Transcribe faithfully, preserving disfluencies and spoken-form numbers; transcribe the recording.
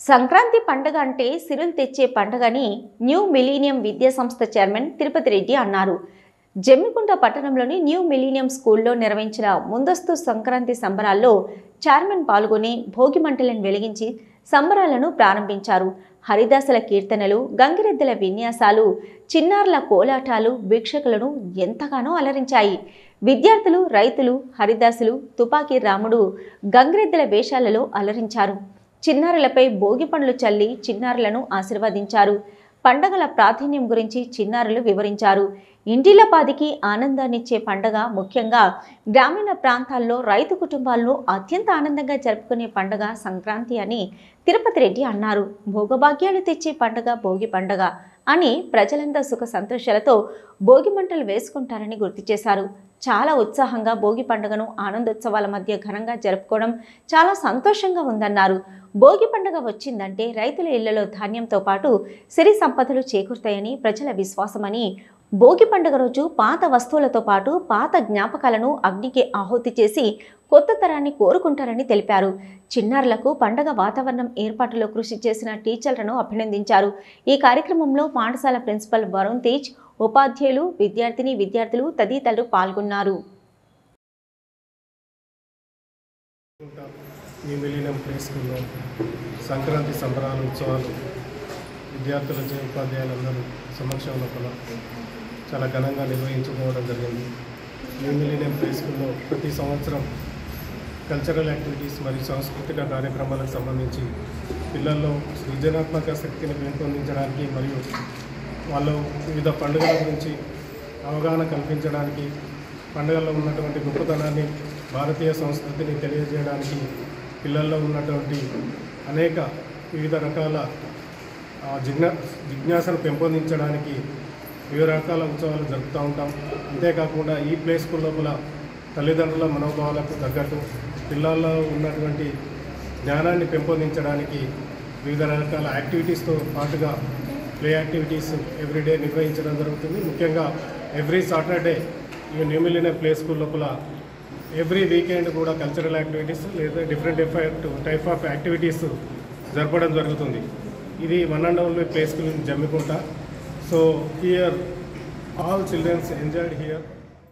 సంక్రాంతి పండుగ అంటే సిరులు తెచ్చే పండుగని న్యూ మిలీనియం విద్యా సంస్థ చైర్మన్ తిరుపతి రెడ్డి అన్నారు. జమ్మికుంట పట్టణంలోని న్యూ మిలీనియం స్కూల్లో నిర్వహించిన ముందస్తు సంక్రాంతి సంబరాల్లో చైర్మన్ పాల్గొని భోగి మంటలను వెలిగించి సంబరాలను ప్రారంభించారు. హరిదాసుల కీర్తనలు, గంగిరెద్దుల విన్యాసాలు, చిన్నారుల కోలాటాలు వీక్షకులను ఎంతగానో అలరించాయి. విద్యార్థులు, రైతులు, హరిదాసులు, తుపాకీ రాముడు, గంగిరెద్దుల వేషాలలో అలరించారు. చిన్నారులపై భోగి పండ్లు చల్లి చిన్నారులను ఆశీర్వదించారు. పండగల ప్రాధాన్యం గురించి చిన్నారులు వివరించారు. ఇంటిలపాదికి ఆనందాన్నిచ్చే పండగ, ముఖ్యంగా గ్రామీణ ప్రాంతాల్లో రైతు కుటుంబాల్లో అత్యంత ఆనందంగా జరుపుకునే పండగ సంక్రాంతి అని తిరుపతి రెడ్డి అన్నారు. భోగభాగ్యాలు తెచ్చే పండగ భోగి పండగ అని ప్రజలంతా సుఖ సంతోషాలతో భోగి మంటలు వేసుకుంటారని గుర్తు చేశారు. చాలా ఉత్సాహంగా భోగి పండుగను ఆనందోత్సవాల మధ్య ఘనంగా జరుపుకోవడం చాలా సంతోషంగా ఉందన్నారు. భోగి పండుగ వచ్చిందంటే రైతుల ఇళ్లలో ధాన్యంతో పాటు సిరి సంపదలు చేకూరుతాయని ప్రజల విశ్వాసమని, భోగి పండుగ రోజు పాత వస్తువులతో పాటు పాత జ్ఞాపకాలను అగ్నికి ఆహుతి చేసి కొత్త తరాన్ని కోరుకుంటారని తెలిపారు. చిన్నారులకు పండగ వాతావరణం ఏర్పాటులో కృషి చేసిన టీచర్లను అభినందించారు. ఈ కార్యక్రమంలో పాఠశాల ప్రిన్సిపల్ వరుణ్ తేజ్, ఉపాధ్యాయులు, విద్యార్థిని విద్యార్థులు తదితరులు పాల్గొన్నారు. న్యూ మిలీనియం ప్లే స్కూల్లో సంక్రాంతి సంబరాలు ఉత్సవాలు విద్యార్థుల ఉపాధ్యాయులందరూ సమక్షంలో కూడా చాలా ఘనంగా నిర్వహించుకోవడం జరిగింది. న్యూ మిలీనియం ప్లే స్కూల్లో ప్రతి సంవత్సరం కల్చరల్ యాక్టివిటీస్ మరియు సాంస్కృతిక కార్యక్రమాలకు సంబంధించి పిల్లల్లో సృజనాత్మక శక్తిని పెంపొందించడానికి మరియు వాళ్ళు వివిధ పండుగల గురించి అవగాహన కల్పించడానికి, పండుగల్లో ఉన్నటువంటి గొప్పతనాన్ని, భారతీయ సంస్కృతిని తెలియజేయడానికి, పిల్లల్లో ఉన్నటువంటి అనేక వివిధ రకాల జిజ్ఞా జిజ్ఞాసను పెంపొందించడానికి వివిధ రకాల ఉత్సవాలు జరుపుతూ ఉంటాం. అంతేకాకుండా ఈ ప్లే స్కూల్ లోపల తల్లిదండ్రుల మనోభావాలకు తగ్గట్టు పిల్లల్లో ఉన్నటువంటి జ్ఞానాన్ని పెంపొందించడానికి వివిధ రకాల యాక్టివిటీస్తో పాటుగా ప్లే యాక్టివిటీస్ ఎవ్రీడే నిర్వహించడం జరుగుతుంది. ముఖ్యంగా ఎవ్రీ సాటర్డే ఈ న్యూ మిలీనియం ప్లే స్కూల్ లోపల ఎవ్రీ వీకెండ్ కూడా కల్చరల్ యాక్టివిటీస్ లేదా different different type of activities జరపడం జరుగుతుంది. ఇది one and only play school in Jammikunta. So here all children enjoyed here.